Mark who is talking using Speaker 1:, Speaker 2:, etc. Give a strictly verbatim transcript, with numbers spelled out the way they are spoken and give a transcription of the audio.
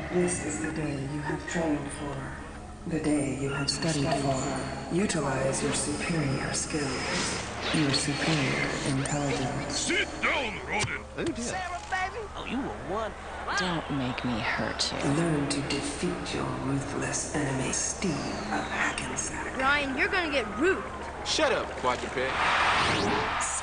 Speaker 1: This is the day you have trained for. The day you have studied for. Utilize your superior skills. Your superior intelligence.
Speaker 2: Sit down, rodent!
Speaker 3: Oh dear.
Speaker 4: Sarah, baby! Oh, you were one.
Speaker 5: Don't make me hurt you.
Speaker 1: Learn to defeat your ruthless enemy, Steve of Hackensack.
Speaker 6: Ryan, you're gonna get roofed.
Speaker 3: Shut up, quadruped.